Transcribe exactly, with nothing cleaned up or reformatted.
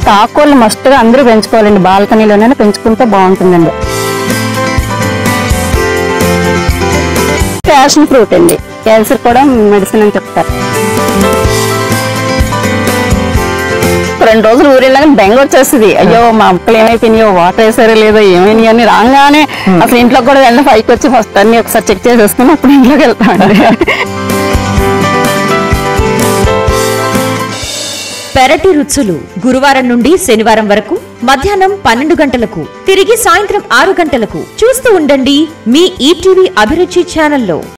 ఆకుకూరలు మస్ట్ గా అందరూ పెంచుకోవాలండి, బాల్కనీలోనే పెంచుకుంటే బాగుంటుందండి. ప్యాషన్ ఫ్రూట్ అండి, క్యాన్సర్ కూడా మెడిసిన్ అని చెప్తారు. రెండు రోజులు ఊరెళ్ళాక బెంగ వచ్చేస్తుంది, అయ్యో మా అక్కలు ఏమైపోయినాయో, వాటర్ వేసారో లేదో, ఏమైనా అని రాగానే అసలు ఇంట్లో కూడా వెళ్ళిన పైకి వచ్చి ఫస్ట్ అన్ని ఒకసారి చెక్ చేసేసుకుని అప్పుడు ఇంట్లోకి వెళ్తామండి. పెరటి రుచులు గురువారం నుండి శనివారం వరకు మధ్యాహ్నం పన్నెండు గంటలకు, తిరిగి సాయంత్రం ఆరు గంటలకు చూస్తూ ఉండండి మీ ఈటీవీ అభిరుచి ఛానల్లో.